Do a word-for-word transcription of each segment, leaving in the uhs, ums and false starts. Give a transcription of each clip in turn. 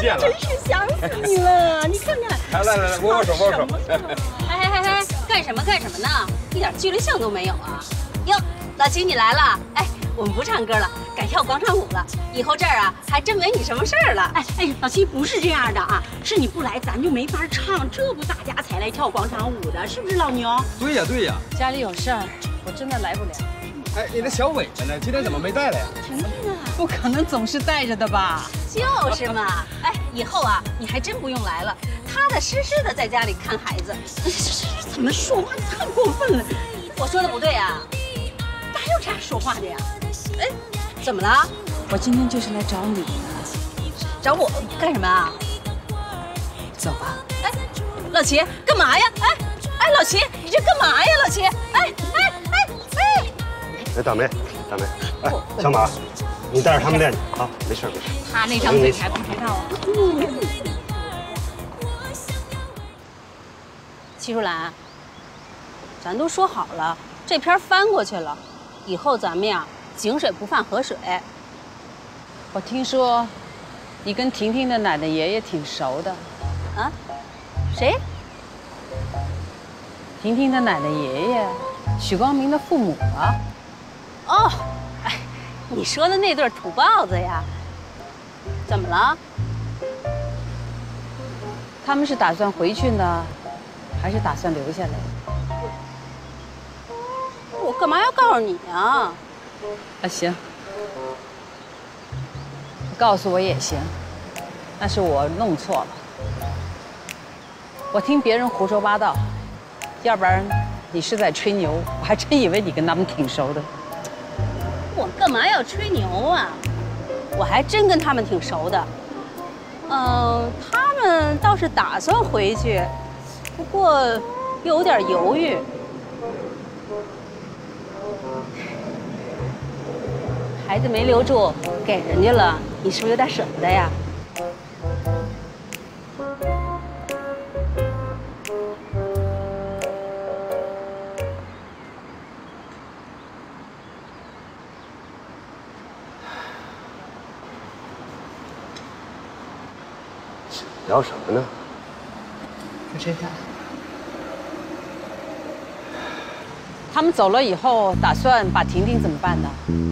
见了， 真是想死你了！你看看， 来来来，握握手，握握手。 哎哎哎哎，干什么干什么呢？一点纪律性都没有啊！哟，老齐你来了，哎，我们不唱歌了，改跳广场舞了。以后这儿啊，还真没你什么事儿了。 哎哎，老齐不是这样的啊，是你不来，咱就没法唱，这不大家才来跳广场舞的，是不是老牛？ 对呀对呀， 家里有事儿，我真的来不了。 哎，你的小伟子呢？今天怎么没带来呀？ 婷婷啊， 不可能总是带着的吧？ 就是嘛，哎，以后啊，你还真不用来了，踏踏实实的在家里看孩子。 怎么说话太过分了？ 我说的不对啊， 哪有这样说话的呀？ 哎，怎么了？ 我今天就是来找你的。 找我干什么啊？ 走吧。 哎，老齐，干嘛呀？哎哎，老齐，你这干嘛呀？老齐，哎哎哎哎！ 哎，大梅，大梅，哎，小马，你带着他们练去啊，没事没事。 他那张嘴还不知道啊。 齐淑兰，咱都说好了，这篇翻过去了，以后咱们呀，井水不犯河水。 我听说，你跟婷婷的奶奶爷爷挺熟的。 啊？谁？ 婷婷的奶奶爷爷，许光明的父母啊。 哦，哎，你说的那对土包子呀？怎么了？ 他们是打算回去呢，还是打算留下来？ 我干嘛要告诉你啊？ 啊，行，告诉我也行，那是我弄错了。我听别人胡说八道，要不然你是在吹牛，我还真以为你跟他们挺熟的。 我干嘛要吹牛啊？我还真跟他们挺熟的。嗯，他们倒是打算回去，不过又有点犹豫。孩子没留住，给人家了，你是不是有点舍不得呀？ 聊什么呢？ 不知道。他们走了以后，打算把婷婷怎么办呢？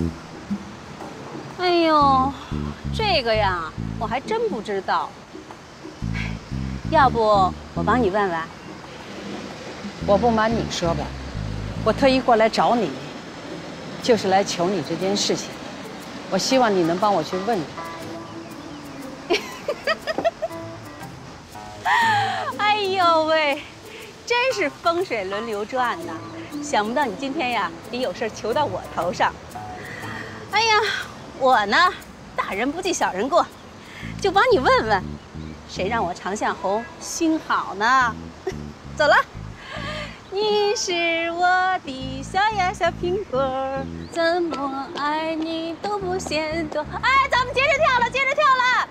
哎呦，这个呀，我还真不知道。要不我帮你问问？ 我不瞒你说吧，我特意过来找你，就是来求你这件事情。我希望你能帮我去问问。 哎呦喂，真是风水轮流转呐！想不到你今天呀也有事求到我头上。哎呀，我呢，大人不计小人过，就帮你问问，谁让我长相红，心好呢？走了。你是我的小呀小苹果，怎么爱你都不嫌多。哎，咱们接着跳了，接着跳了。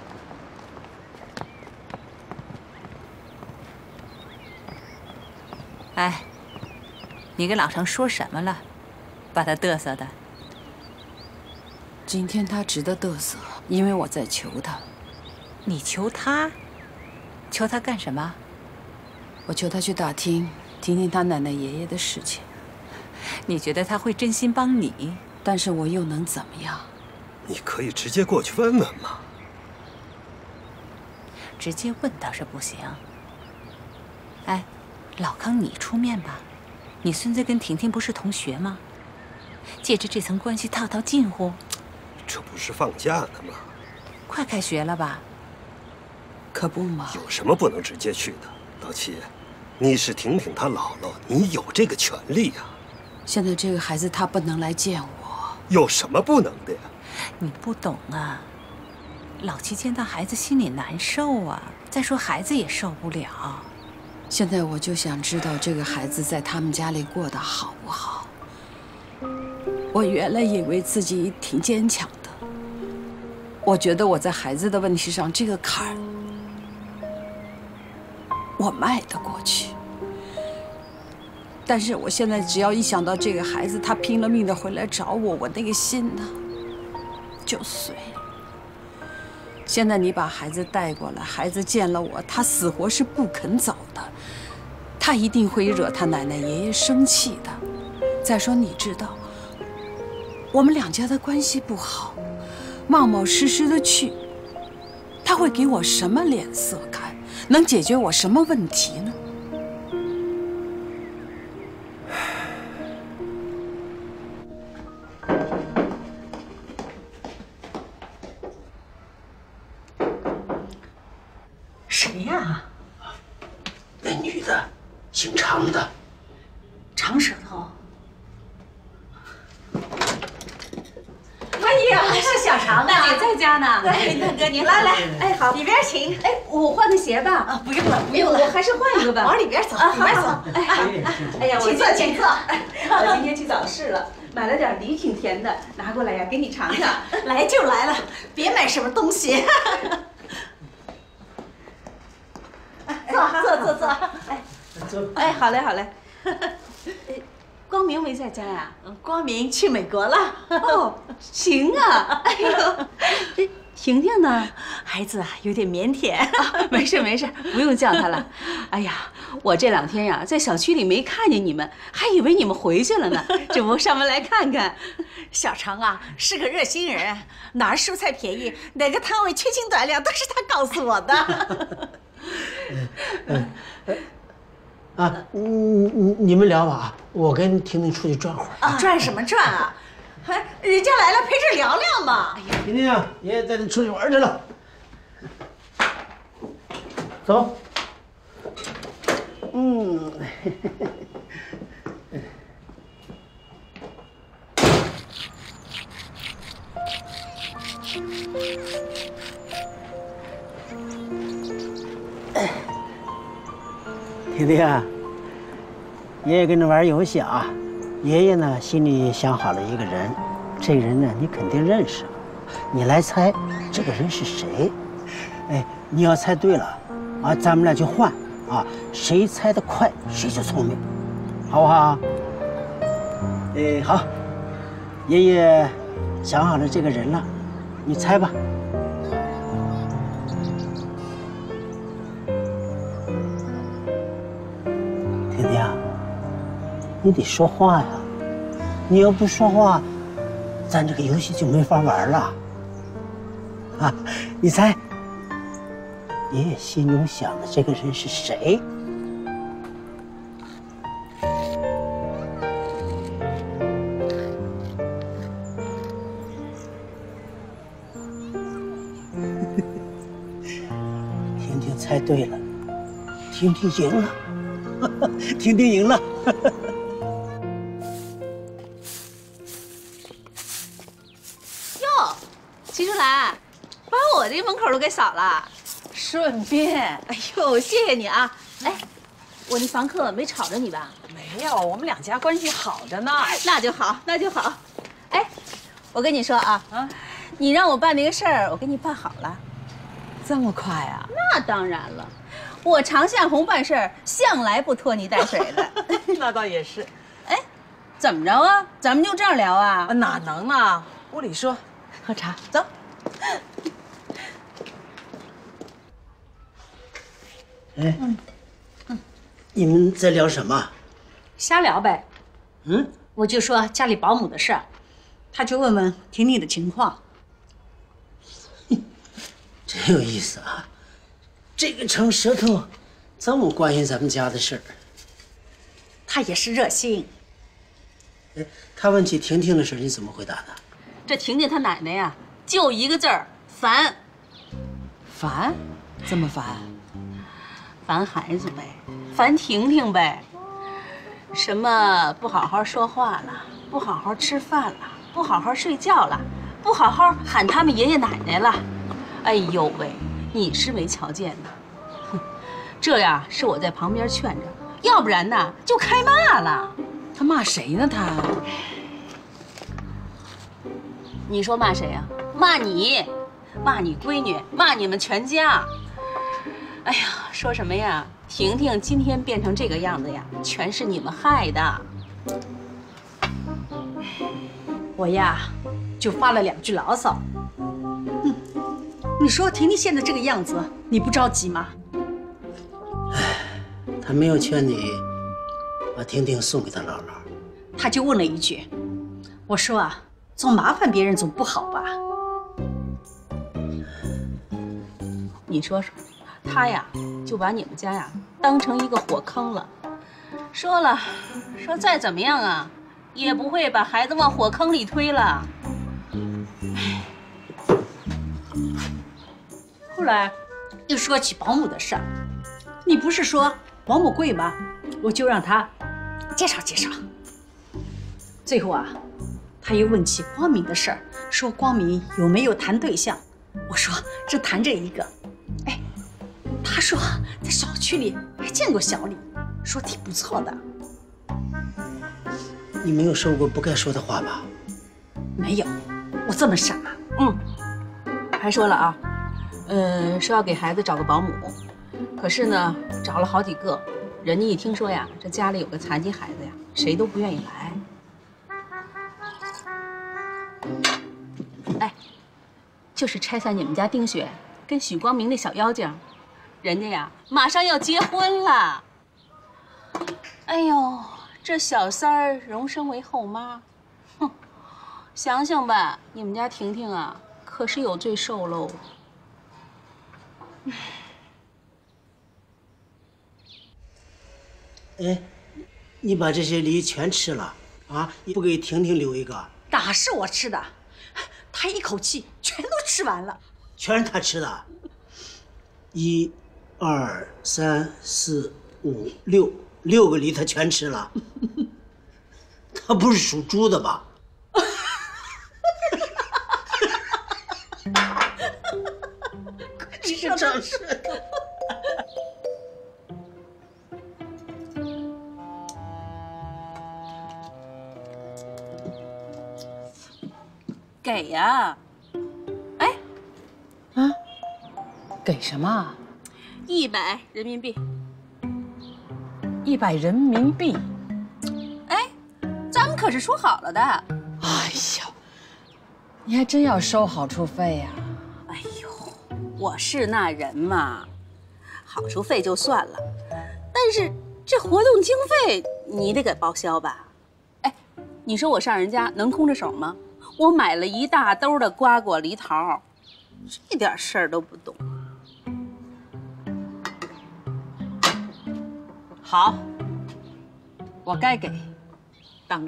哎，你跟老程说什么了？把他嘚瑟的。 今天他值得嘚瑟，因为我在求他。 你求他？求他干什么？ 我求他去打听听听他奶奶爷爷的事情。 你觉得他会真心帮你？ 但是我又能怎么样？ 你可以直接过去问问嘛。 直接问倒是不行。哎，老康，你出面吧。你孙子跟婷婷不是同学吗？借着这层关系套套近乎。 这不是放假呢吗？ 快开学了吧？ 可不嘛。 有什么不能直接去的？老七，你是婷婷她姥姥，你有这个权利呀。 现在这个孩子他不能来见我， 有什么不能的呀？ 你不懂啊，老七见到孩子心里难受啊。再说孩子也受不了。 现在我就想知道这个孩子在他们家里过得好不好。我原来以为自己挺坚强的，我觉得我在孩子的问题上这个坎儿，我迈得过去。但是我现在只要一想到这个孩子，他拼了命的回来找我，我那个心呢，就碎了。 现在你把孩子带过来，孩子见了我，他死活是不肯走的，他一定会惹他奶奶爷爷生气的。再说你知道，我们两家的关系不好，冒冒失失的去，他会给我什么脸色看？能解决我什么问题呢？ 谁呀？ 那女的，姓常的， 长舌头。 哎呀，是小常的，也在家呢。对，大哥您来来，哎好，里边请。哎，我换个鞋吧。啊，不用了，不用了，我还是换一个吧。往里边走，里边走。哎哎哎呀，请坐，请坐。我今天去早市了，买了点梨，挺甜的，拿过来呀，给你尝尝。 来就来了，别买什么东西。坐坐坐坐，哎， 哎，好嘞好嘞。光明没在家呀？ 光明去美国了。 哦，行啊。哎呦，婷婷呢？ 孩子啊，有点腼腆。 啊，没事没事，不用叫她了。哎呀，我这两天呀，在小区里没看见你们，还以为你们回去了呢，这不上门来看看。 小常啊，是个热心人，哪儿蔬菜便宜，哪个摊位缺斤短两，都是他告诉我的。 嗯，啊，你你你们聊吧，我跟婷婷出去转会儿。 啊，转什么转啊？还人家来了，陪着聊聊嘛。哎呀， 婷婷，爷爷带你出去玩去了。走。嗯。婷婷啊，爷爷跟着玩游戏啊。爷爷呢，心里想好了一个人，这个人呢，你肯定认识。你来猜这个人是谁？哎，你要猜对了，啊，咱们俩就换啊，谁猜得快谁就聪明，好不好？哎，好，爷爷想好了这个人了，你猜吧。婷婷，你得说话呀！你要不说话，咱这个游戏就没法玩了。啊，你猜，爷爷心中想的这个人是谁？婷婷猜对了，婷婷赢了。婷婷赢了。 哟，齐淑兰，把我这门口都给扫了。 顺便， 哎呦，谢谢你啊！哎，我那房客没吵着你吧？ 没有，我们两家关系好着呢。 那就好，那就好。哎，我跟你说啊，啊，你让我办那个事儿，我给你办好了。 这么快啊？ 那当然了。我常向红办事儿，向来不拖泥带水的。 那倒也是。 哎，怎么着啊？咱们就这样聊啊？ 哪能呢？屋里说，喝茶，走。 哎，嗯嗯，你们在聊什么？ 瞎聊呗。 嗯， 我就说家里保姆的事儿，他就问问婷婷的情况。 真有意思啊！这个长舌头这么关心咱们家的事儿。 他也是热心。 哎，他问起婷婷的事，你怎么回答的？ 这婷婷她奶奶呀，就一个字儿烦。 烦？这么烦？ 烦孩子呗，烦婷婷呗。什么不好好说话了，不好好吃饭了，不好好睡觉了，不好好喊他们爷爷奶奶了。哎呦喂，你是没瞧见呢。哼，这呀是我在旁边劝着，要不然呢就开骂了。 他骂谁呢？他？ 你说骂谁呀？骂你，骂你闺女，骂你们全家。哎呀，说什么呀？婷婷今天变成这个样子呀，全是你们害的。 我呀，就发了两句牢骚。嗯， 你说婷婷现在这个样子，你不着急吗？ 他没有劝你把婷婷送给他姥姥， 他就问了一句：“我说啊，总麻烦别人总不好吧？” 你说说，他呀就把你们家呀当成一个火坑了，说了说再怎么样啊，也不会把孩子往火坑里推了。 后来又说起保姆的事儿，你不是说保姆贵吗？我就让他介绍介绍。最后啊，他又问起光明的事儿，说光明有没有谈对象？我说这谈着一个。哎，他说在小区里还见过小李，说挺不错的。 你没有说过不该说的话吧？ 没有，我这么傻。 嗯，还说了啊，呃，说要给孩子找个保姆，可是呢，找了好几个，人家一听说呀，这家里有个残疾孩子呀，谁都不愿意来。哎，就是拆散你们家丁雪跟许光明那小妖精，人家呀马上要结婚了。哎呦，这小三儿荣升为后妈，哼，想想吧，你们家婷婷啊，可是有罪受喽。 哎，你把这些梨全吃了啊？你不给婷婷留一个？ 哪是我吃的？他一口气全都吃完了。 全是他吃的。一、二、三、四、五、六，六个梨他全吃了。他不是属猪的吧？ 你说真是。 给呀！哎， 啊，给什么？ 一百人民币。 一百人民币。 哎，咱们可是说好了的。 哎呀，你还真要收好处费呀？ 哎呦，我是那人嘛，好处费就算了，但是这活动经费你得给报销吧？哎，你说我上人家能空着手吗？我买了一大兜的瓜果梨桃，这点事儿都不懂。好，我该给，等着。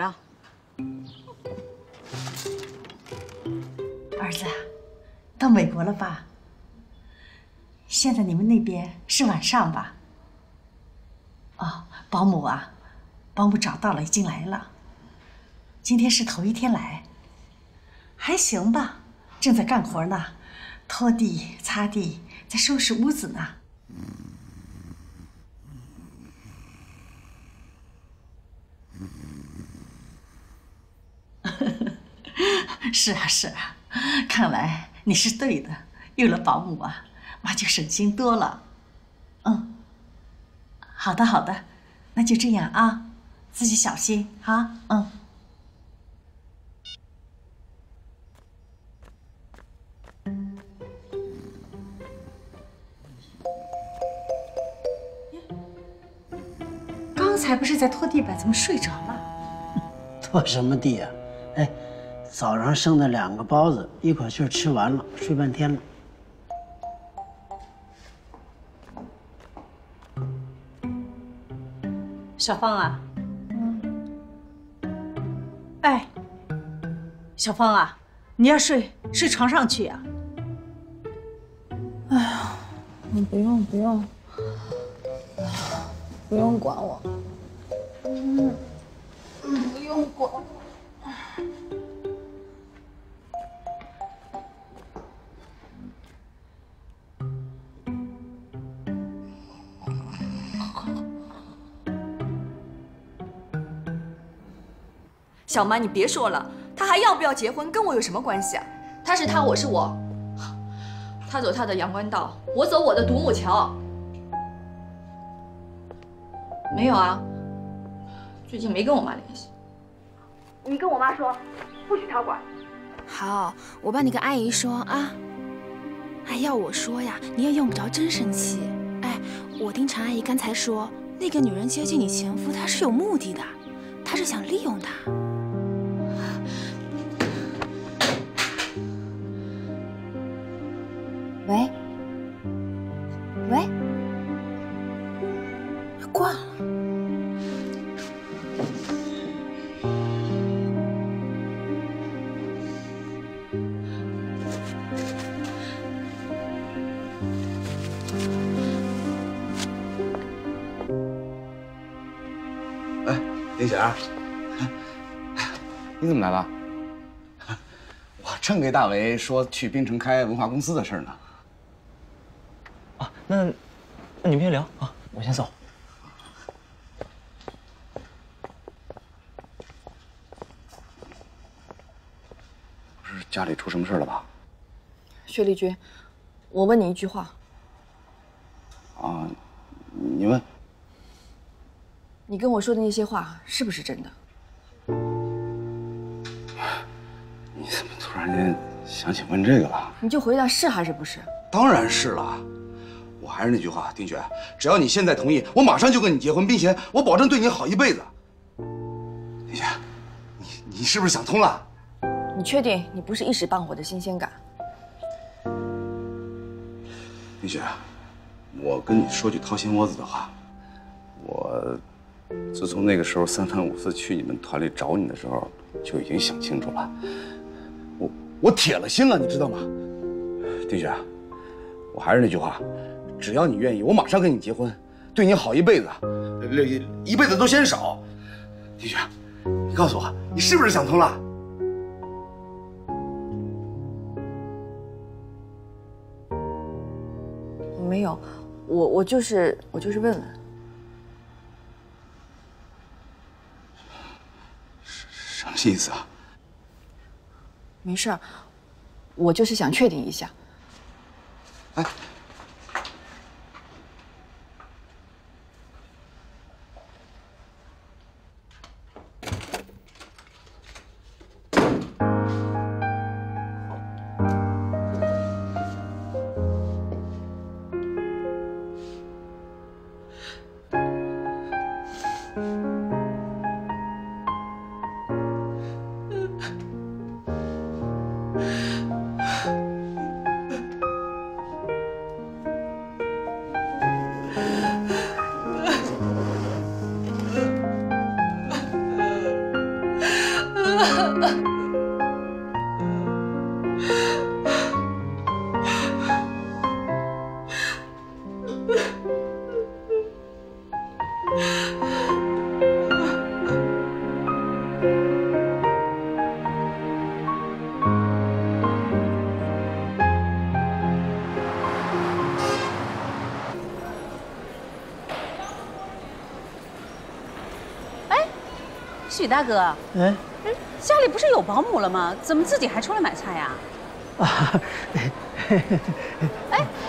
儿子，到美国了吧？现在你们那边是晚上吧？哦，保姆啊，保姆找到了，已经来了。今天是头一天来。还行吧，正在干活呢，拖地、擦地，在收拾屋子呢。是啊是啊，看来你是对的，有了保姆啊，妈就省心多了。嗯，好的好的，那就这样啊，自己小心啊，嗯。刚才不是在拖地板，怎么睡着了？ 拖什么地啊？哎，早上剩的两个包子，一口气吃完了，睡半天了。 小芳啊，哎，小芳啊，你要睡睡床上去呀、 啊。哎呀，你不用不用，不用管我。嗯，不用管我。 小妈，你别说了，他还要不要结婚，跟我有什么关系啊？他是他，我是我，他走他的阳关道，我走我的独木桥。没有啊，最近没跟我妈联系。你跟我妈说，不许她管。 好，我帮你跟阿姨说啊。 哎，要我说呀，你也用不着真生气。哎，我听常阿姨刚才说，那个女人接近你前夫，她是有目的的，她是想利用他。 喂，喂， 挂了。 林姐，你怎么来了？我正给大为说去滨城开文化公司的事儿呢。 啊，那那你们先聊啊，我先走。 不是家里出什么事了吧？ 薛丽君，我问你一句话。 啊，你问。 你跟我说的那些话是不是真的？ 你怎么突然间想起问这个了？ 你就回答是还是不是？ 当然是了。我还是那句话，丁雪，只要你现在同意，我马上就跟你结婚，并且我保证对你好一辈子。丁雪，你你是不是想通了？ 你确定你不是一时半会的新鲜感？ 丁雪，我跟你说句掏心窝子的话，我。 自从那个时候三番五次去你们团里找你的时候，就已经想清楚了。我我铁了心了，你知道吗？丁雪，我还是那句话，只要你愿意，我马上跟你结婚，对你好一辈子，一辈子都嫌少。丁雪，你告诉我，你是不是想通了？ 没有，我我就是我就是问问。 什么意思啊？ 没事儿，我就是想确定一下。 哎， 许大哥， 嗯， 家里不是有保姆了吗？怎么自己还出来买菜呀？ 啊， 哎，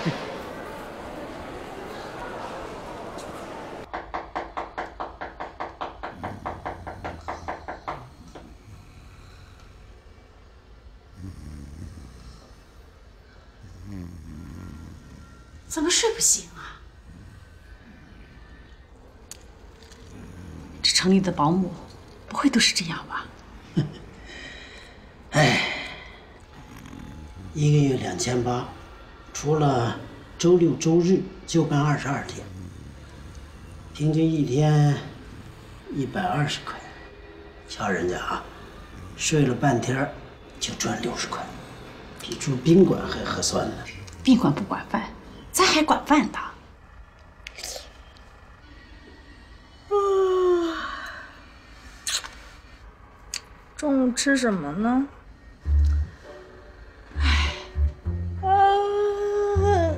怎么睡不醒啊？这城里的保姆。 不会都是这样吧？ 哎，一个月两千八，除了周六周日就干二十二天，平均一天一百二十块。瞧人家啊，睡了半天就赚六十块，比住宾馆还合算呢。 宾馆不管饭，咱还管饭的。 中午吃什么呢？ 唉， 嗯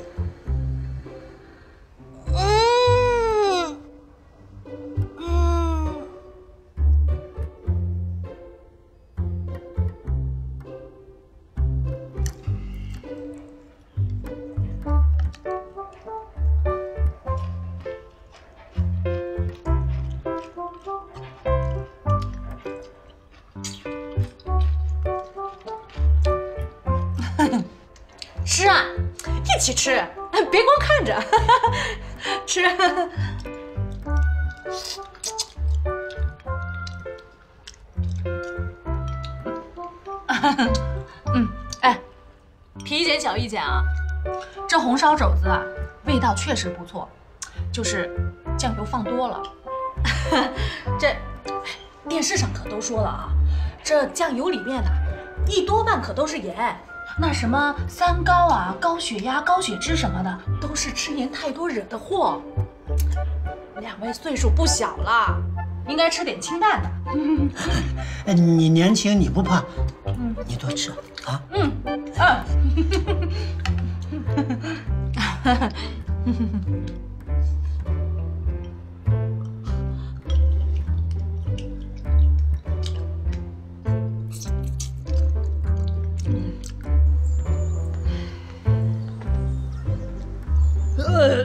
嗯。 起吃，别光看着，吃。嗯，哎，提一点小意见啊，这红烧肘子啊，味道确实不错，就是酱油放多了。这电视上可都说了啊，这酱油里面呢，一多半可都是盐。那什么三高啊、高血压、高血脂什么的，都是吃盐太多惹的祸。两位岁数不小了，应该吃点清淡的。 哎，你年轻，你不怕，嗯，你多吃啊。 嗯嗯。呃。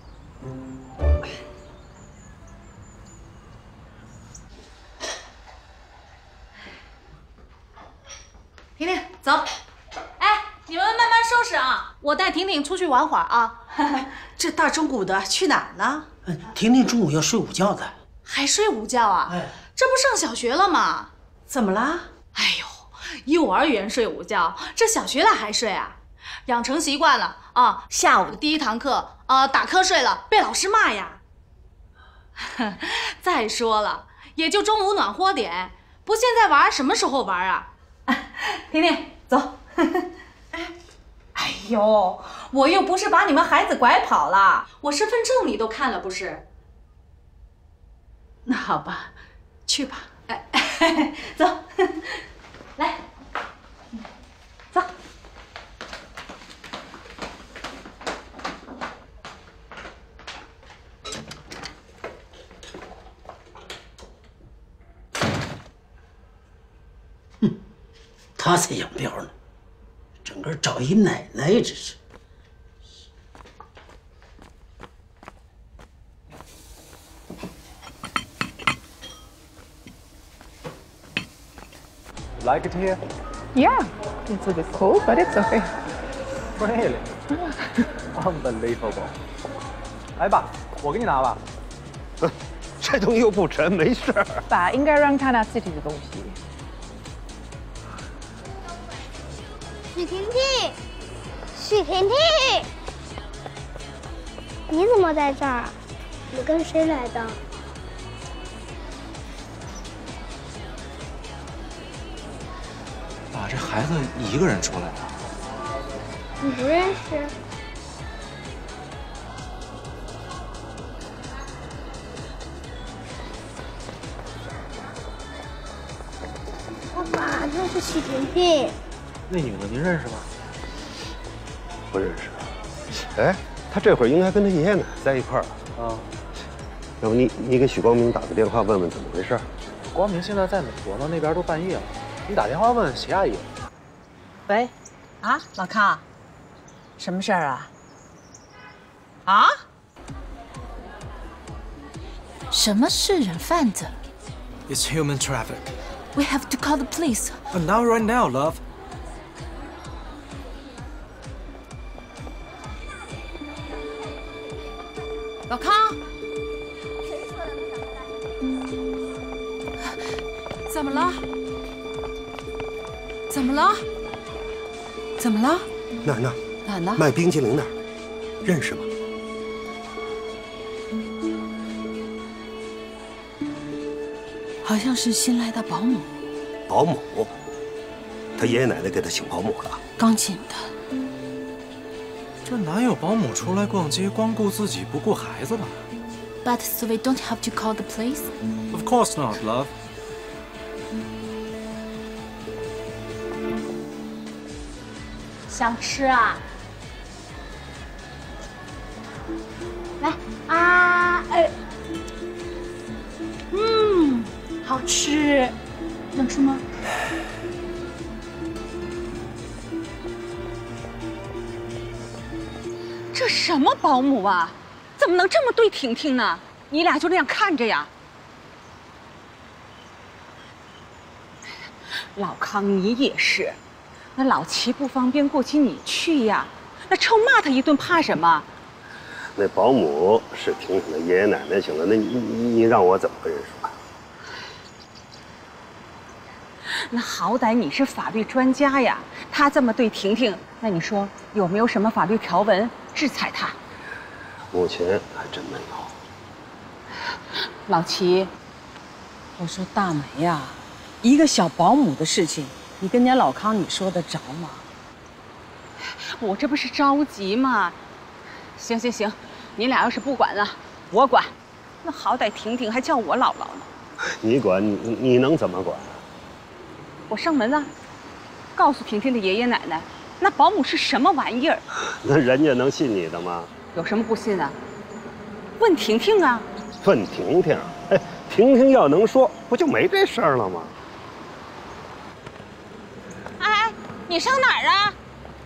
婷婷，走。哎，你们慢慢收拾啊，我带婷婷出去玩会儿啊。 这大中午的去哪儿呢？ 婷婷中午要睡午觉的。 还睡午觉啊？哎，这不上小学了吗？ 怎么啦？ 哎呦，幼儿园睡午觉，这小学了还睡啊？养成习惯了啊，下午的第一堂课啊打瞌睡了，被老师骂呀。再说了，也就中午暖和点，不现在玩，什么时候玩啊？婷婷，走。哎呦，我又不是把你们孩子拐跑了，我身份证你都看了不是？那好吧，去吧。哎，走，来，走。 哼，他才养膘呢，整个找一奶奶，这是。 Like it here? Yeah, it's a bit cold, but it's okay. Really? Unbelievable. 来吧，我给你拿吧。 这东西又不沉，没事。 爸应该让他拿自己的东西。 许婷婷，许婷婷，你怎么在这儿？你跟谁来的？ 爸，这孩子一个人出来的。 你不认识？爸爸，那是许婷婷。 那女的您认识吗？ 不认识。哎，他这会儿应该跟他爷爷奶奶在一块儿啊。要不你你给许光明打个电话问问怎么回事？ 光明现在在美国呢，那边都半夜了。你打电话问问齐阿姨。 喂，啊，老康，什么事儿啊？啊？ 什么是人贩子 ？It's human traffic. We have to call the police. But now, right now, love. 老康，怎么了？怎么了？怎么了？ 那儿那儿哪呢？ 卖冰淇淋那儿，认识吗？ 好像是新来的保姆。 保姆？他爷爷奶奶给他请保姆了？ 刚请的。 这哪有保姆出来逛街光顾自己不顾孩子的 But so we don't have to call the police? Of course not, love. 想吃啊？来啊！哎，嗯，好吃，能吃吗？ 这什么保姆啊？怎么能这么对婷婷呢？你俩就这样看着呀？老康，你也是，那老齐不方便过去，你去呀。 那臭骂他一顿怕什么？ 那保姆是婷婷的爷爷奶奶请的，那你你你让我怎么跟人说？ 那好歹你是法律专家呀，他这么对婷婷，那你说有没有什么法律条文制裁他？ 目前还真没有。 老齐，我说大梅呀，一个小保姆的事情，你跟家老康你说得着吗？我这不是着急吗？行行行，你俩要是不管了，我管。那好歹婷婷还叫我姥姥呢。 你管你你能怎么管？ 我上门啊，告诉婷婷的爷爷奶奶，那保姆是什么玩意儿？ 那人家能信你的吗？ 有什么不信啊？问婷婷啊。 问婷婷，哎，婷婷要能说，不就没这事儿了吗？ 哎哎，你上哪儿啊？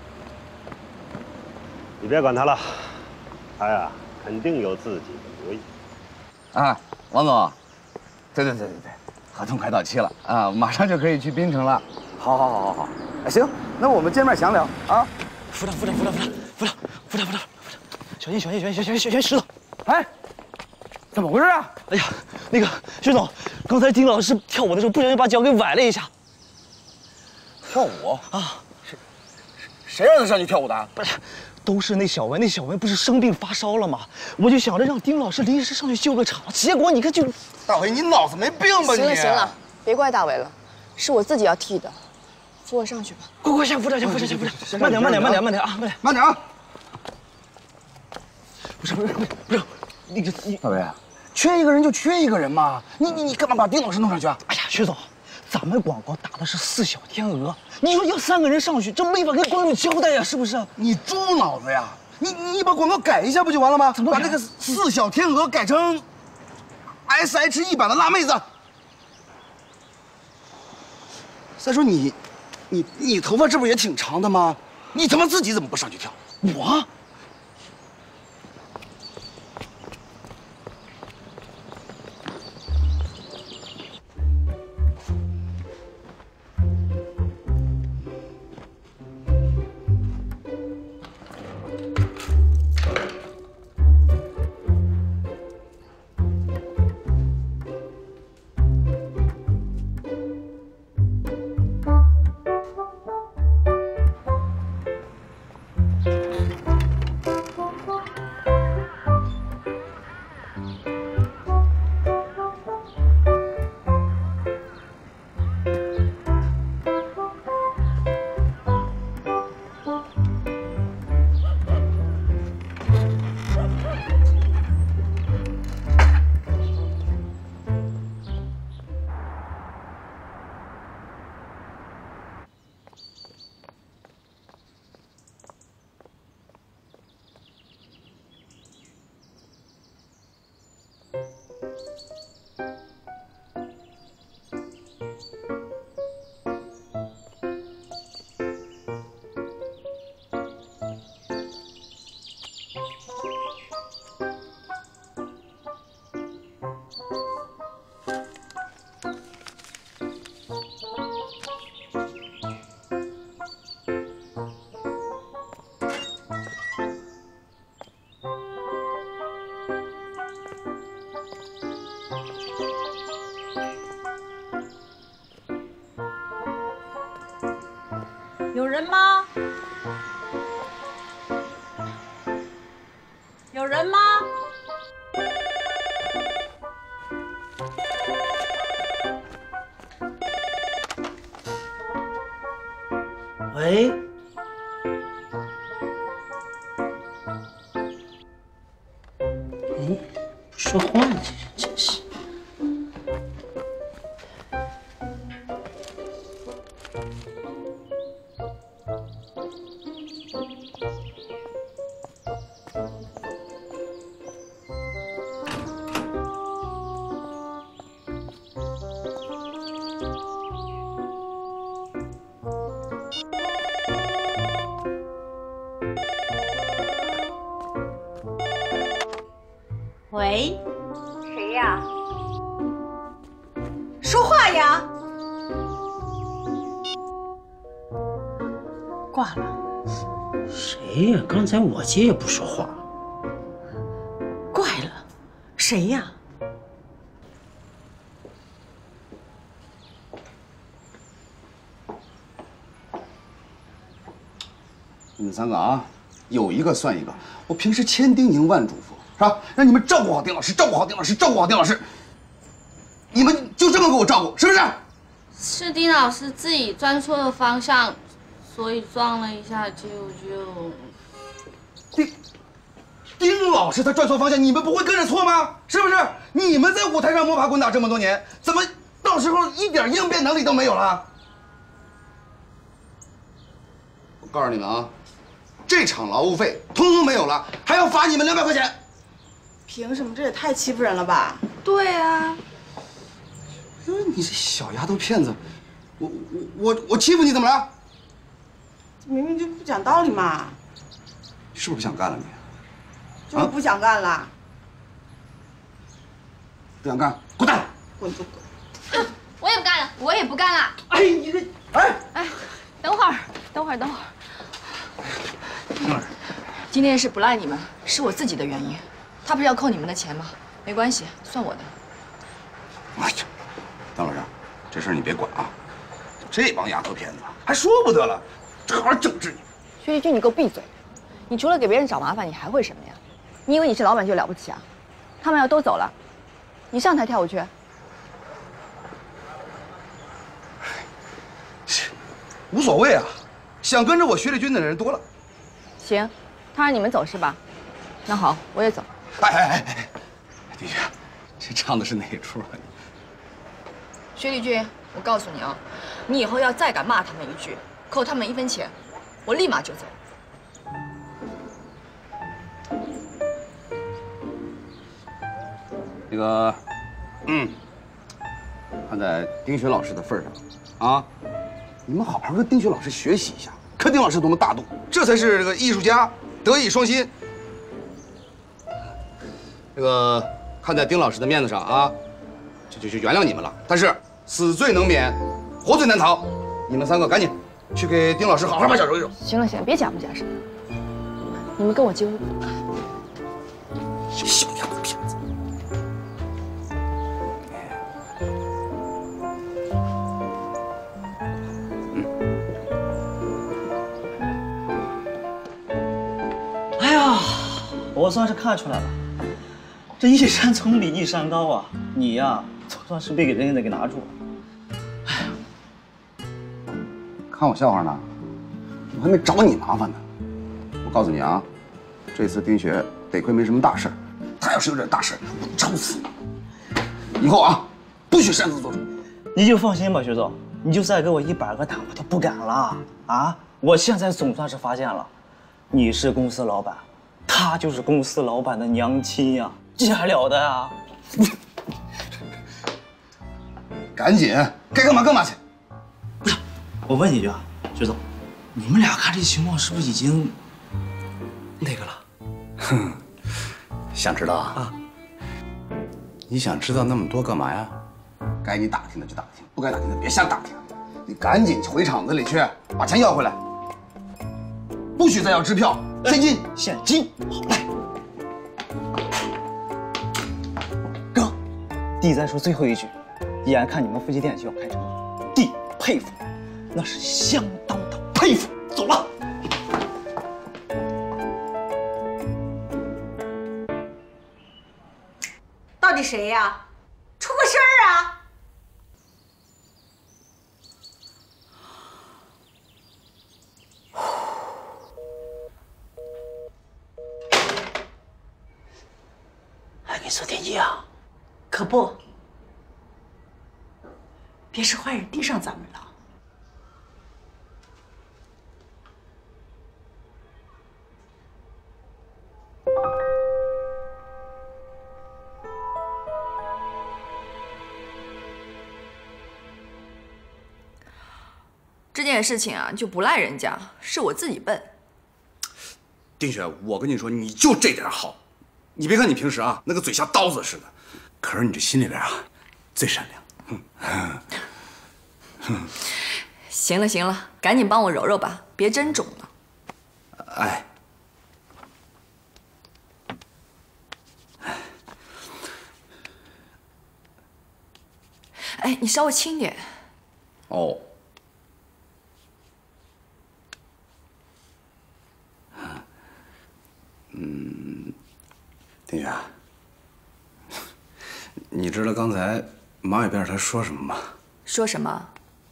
你别管他了，他呀肯定有自己的主意。 啊，王总，对对对对对，合同快到期了啊，马上就可以去滨城了。好，好，好，好，好。哎，行，那我们见面详聊啊。 扶他，扶他，扶他，扶他，扶他，扶他，扶他，扶他，小心，小心，小心，小心，小心，石头！ 哎，怎么回事啊？ 哎呀，那个薛总，刚才丁老师跳舞的时候不小心把脚给崴了一下。 跳舞啊？谁谁让他上去跳舞的？ 不是。都是那小文，那小文不是生病发烧了吗？我就想着让丁老师临时上去救个场，结果你看就…… 大伟，你脑子没病吧你？ 行了行了，别怪大伟了，是我自己要替的，扶我上去吧。 快快下扶着，下扶着，下扶着，慢点慢点慢点慢点啊，慢点慢点啊！ 不是不是不是不是，那个你大伟，缺一个人就缺一个人嘛，你你你干嘛把丁老师弄上去啊？ 哎呀，薛总，咱们广告打的是四小天鹅。你说要三个人上去，这没法跟观众交代呀，是不是？ 你猪脑子呀！你你把广告改一下不就完了吗？怎么把那个四小天鹅改成 S H E 版的辣妹子？再说你，你你头发这不也挺长的吗？你他妈自己怎么不上去跳？ 我。 有人吗？有人吗？ 喂。哎，不说话呢，这人真是。 喂， 谁呀？ 说话呀！挂了。 谁呀？刚才我姐也不说话。 怪了，谁呀？ 你们三个啊，有一个算一个。我平时千叮咛万嘱咐，是吧？让你们照顾好丁老师，照顾好丁老师，照顾好丁老师。你们就这么给我照顾，是不是？ 是丁老师自己钻错了方向，所以撞了一下舅舅。 丁丁老师他转错方向，你们不会跟着错吗？是不是？你们在舞台上摸爬滚打这么多年，怎么到时候一点应变能力都没有了？我告诉你们啊，这场劳务费通通没有了，还要罚你们两百块钱。 凭什么？这也太欺负人了吧？ 对啊。 你这小丫头片子，我我我我欺负你怎么了？ 明明就不讲道理嘛！ 你是不是不想干了你？ 就是不想干了。 不想干，滚蛋！ 滚就滚！ 我也不干了，我也不干了。 哎，你这哎哎，等会儿，等会儿，等会儿。今天是不赖你们，是我自己的原因。他不是要扣你们的钱吗？没关系，算我的。 哎呀，张老师，这事儿你别管啊！这帮丫头片子还说不得了，正好整治你。 薛立军，你给我闭嘴！你除了给别人找麻烦，你还会什么呀？你以为你是老板就了不起啊？他们要都走了，你上台跳舞去。 无所谓啊，想跟着我薛立军的人多了。 行，他让你们走是吧？那好，我也走。 哎哎哎哎，的确，这唱的是哪一出啊？ 薛立军，我告诉你啊，你以后要再敢骂他们一句，扣他们一分钱，我立马就走。 那个，嗯，看在丁雪老师的份上，啊，你们好好跟丁雪老师学习一下，看丁老师多么大度，这才是这个艺术家，德艺双馨。这个看在丁老师的面子上啊，就就就原谅你们了。但是死罪能免，活罪难逃。你们三个赶紧去给丁老师好好把脚揉一揉。 行了行了，别假模假式的，你们跟我进屋。 小丫头片子。 哎呀，我算是看出来了。这一山总比一山高啊！你呀，总算是被给人家给拿住了。哎呀， 看我笑话呢？我还没找你麻烦呢。我告诉你啊，这次丁雪得亏没什么大事，她要是有点大事，我抽死你！以后啊，不许擅自做主。 你就放心吧，徐总，你就再给我一百个胆，我都不敢了啊！我现在总算是发现了，你是公司老板，她就是公司老板的娘亲呀。这还了得呀！ 赶紧，该干嘛干嘛去。 不是，我问你一句啊，徐总，你们俩看这情况是不是已经那个了？ 哼，想知道啊？啊，你想知道那么多干嘛呀？该你打听的就打听，不该打听的别瞎打听。你赶紧回厂子里去把钱要回来，不许再要支票，现金， 现金。好嘞。弟再说最后一句，眼看你们夫妻店就要开张了，弟佩服，那是相当的佩服。走了。 到底谁呀？出个声儿啊！ 还给做电击啊？ 可不，别是坏人盯上咱们了。 这件事情啊，就不赖人家，是我自己笨。 丁雪，我跟你说，你就这点好。你别看你平时啊，那个嘴像刀子似的，可是你这心里边啊，最善良。 行了行了，赶紧帮我揉揉吧，别真肿了。 哎， 哎，你稍微轻点。 哦。嗯，丁雪，你知道刚才马尾辫他说什么吗？ 说什么？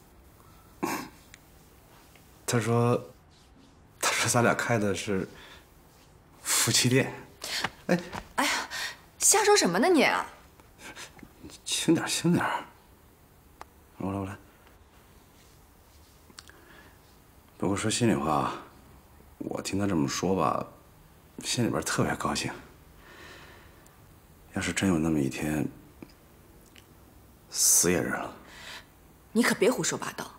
他说，他说咱俩开的是夫妻店。哎， 哎呀，瞎说什么呢你？ 轻点，轻点。我来，我来。不过说心里话，我听他这么说吧，心里边特别高兴。要是真有那么一天，死也认了。 你可别胡说八道。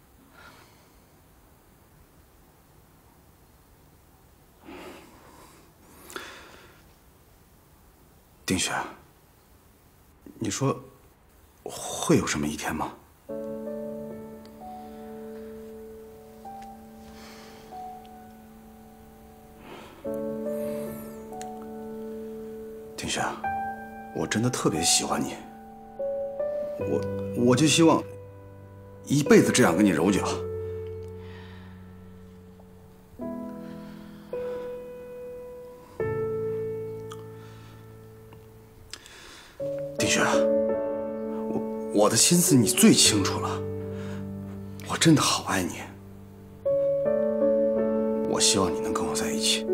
丁雪，你说会有这么一天吗？丁雪，我真的特别喜欢你，我我就希望一辈子这样跟你揉脚。丁雪，我我的心思你最清楚了，我真的好爱你，我希望你能跟我在一起。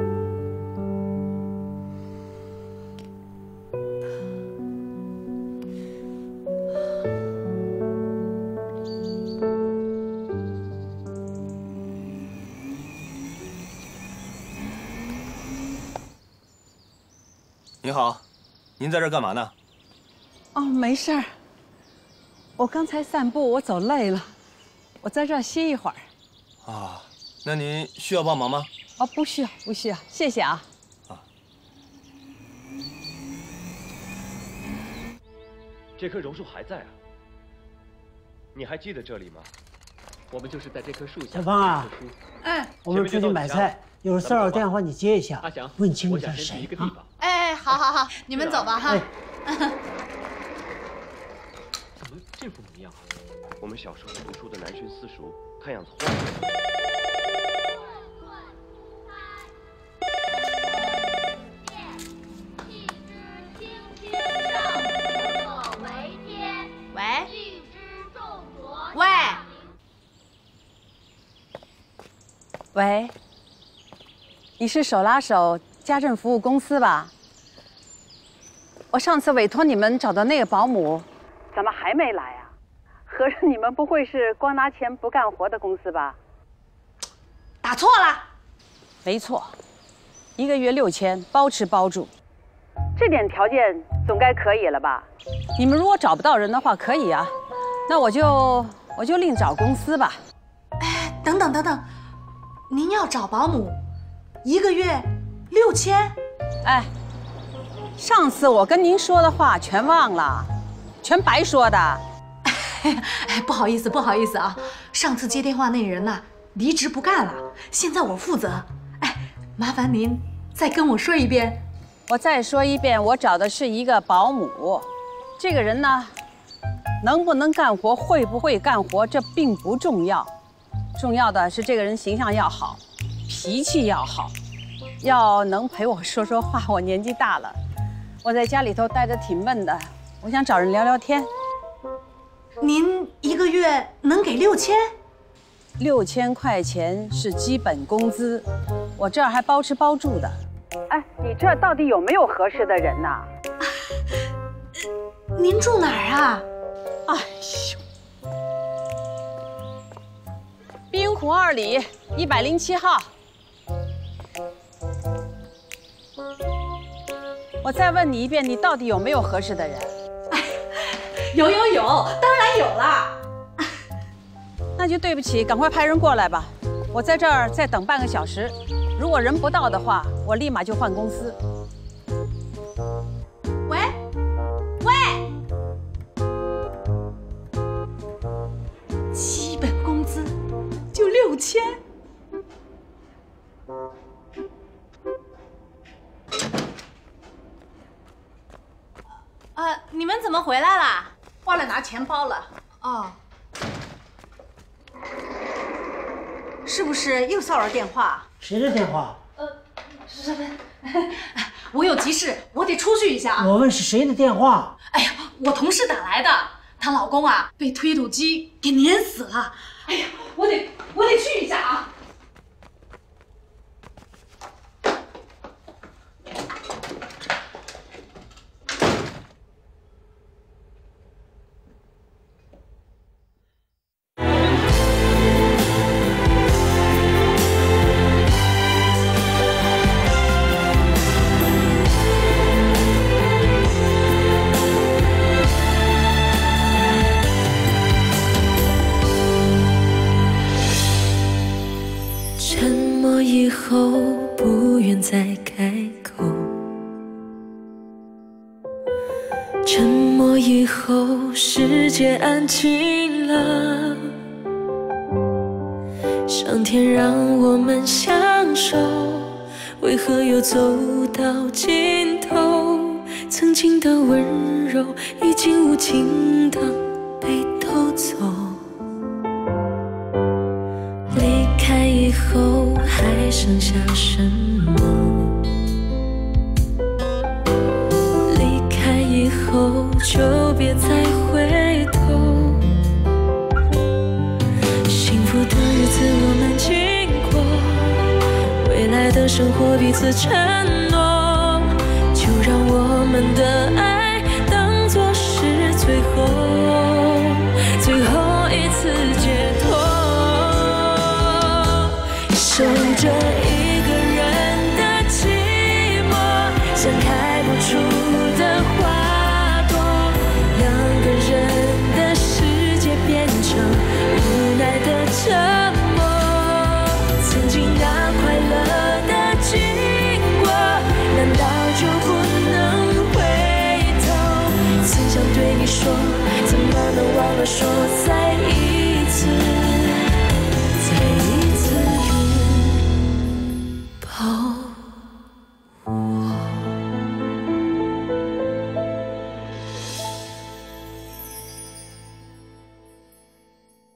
您好，您在这儿干嘛呢？ 哦，没事儿。我刚才散步，我走累了，我在这儿歇一会儿。 啊，那您需要帮忙吗？ 哦，不需要，不需要，谢谢啊。 啊。 这棵榕树还在啊？你还记得这里吗？我们就是在这棵树下。 小芳啊， 哎， 我们出去买菜，有了骚扰电话你接一下，问清楚他是谁啊。 哎，好好好，你们走吧哈。 怎么这副模样啊？我们小时候读书的南浔私塾，看样子坏了。 喂，喂， 喂，你是手拉手家政服务公司吧？我上次委托你们找的那个保姆，怎么还没来啊？合着你们不会是光拿钱不干活的公司吧？ 打错了。 没错，一个月六千，包吃包住，这点条件总该可以了吧？你们如果找不到人的话，可以啊，那我就我就另找公司吧。 哎，等等等等，您要找保姆，一个月六千？ 哎。上次我跟您说的话全忘了，全白说的。 哎，不好意思，不好意思啊，上次接电话那人呐离职不干了，现在我负责。哎，麻烦您再跟我说一遍。 我再说一遍，我找的是一个保姆，这个人呢，能不能干活，会不会干活，这并不重要，重要的是这个人形象要好，脾气要好，要能陪我说说话。我年纪大了。我在家里头待着挺闷的，我想找人聊聊天。 您一个月能给六千？ 六千块钱是基本工资，我这儿还包吃包住的。哎，你这到底有没有合适的人呐？啊、 您住哪儿啊？ 哎呦，滨湖二里一百零七号。我再问你一遍，你到底有没有合适的人？ 有有有，当然有啦。 那就对不起，赶快派人过来吧。我在这儿再等半个小时，如果人不到的话，我立马就换公司。 喂，喂，基本工资就六千。 你们怎么回来了？ 忘了拿钱包了。 哦，是不是又骚扰电话？ 谁的电话？ 呃，是是，我有急事，我得出去一下啊。 我问是谁的电话？ 哎呀，我同事打来的，她老公啊被推土机给碾死了。哎呀，我得我得去一下啊。 以后不愿再开口，沉默以后世界安静了，上天让我们相守，为何又走到尽头？曾经的温柔已经无情地被偷走，离开以后还剩下什么？离开以后就别再回头，幸福的日子我们经过，未来的生活彼此承诺，就让我们的爱当作是最后最后一次解脱，守着一个人的寂寞，像开不出的花朵，两个人的世界变成无奈的沉默。曾经那快乐的经过，难道就不能回头？曾想对你说，怎么能忘了说再